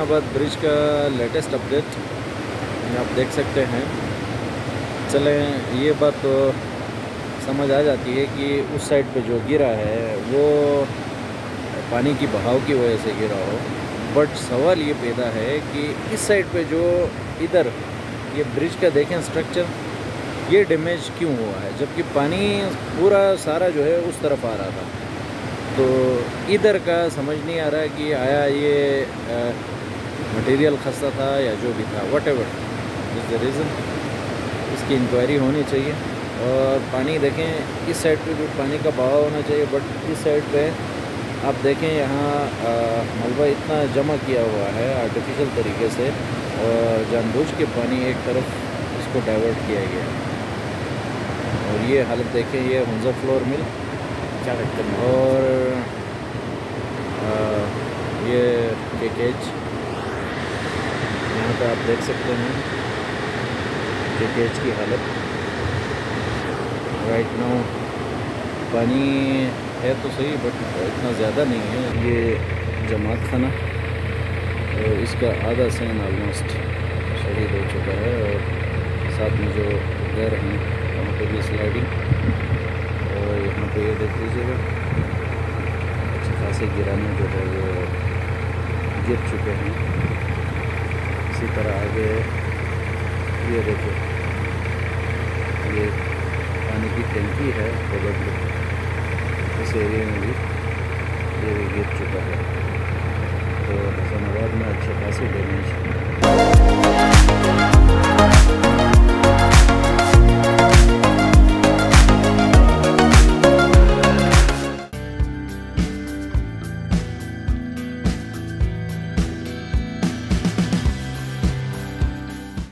Hussainabad bridge का latest update आप देख सकते हैं। चलें, ये बात तो समझ आ जाती है कि उस साइड पे जो गिरा है वो पानी की बहाव की वजह से गिरा हो, बट सवाल ये पैदा है कि इस साइड पे जो इधर ये ब्रिज का देखें स्ट्रक्चर, ये डैमेज क्यों हुआ है, जबकि पानी पूरा सारा जो है उस तरफ आ रहा था। तो इधर का समझ नहीं आ रहा कि आया ये मटेरियल खस्ता था या जो भी था, whatever is the reason, इसकी इंक्वायरी होनी चाहिए। और पानी देखें, इस साइड पे भी पानी का बहाव होना चाहिए, बट इस साइड पे आप देखें यहाँ मलबा इतना जमा किया हुआ है आर्टिफिशियल तरीके से, और जानबूझ के पानी एक तरफ इसको डाइवर्ट किया गया है। और ये हालत देखें, ये हुंजा फ्लोर मिल और ये केकेज, यहाँ पे आप देख सकते हैं केकेज की हालत। राइट नाउ पानी है तो सही, बट इतना ज़्यादा नहीं है। ये जमात खाना और इसका आधा सेन ऑलमोस्ट शहीद हो चुका है, और साथ में जो घर हैं वहाँ पे भी स्लाइडिंग, और यहाँ पे ये देख लीजिएगा अच्छी खासी गिराने जो है वो गिर चुके हैं। इसी तरह आगे ये देखिए, ये पानी की टंकी है प्रोबेबली, इस एरिया में भी ये गिर चुका है। तो हुसैनाबाद में अच्छी खासी डैमेज है।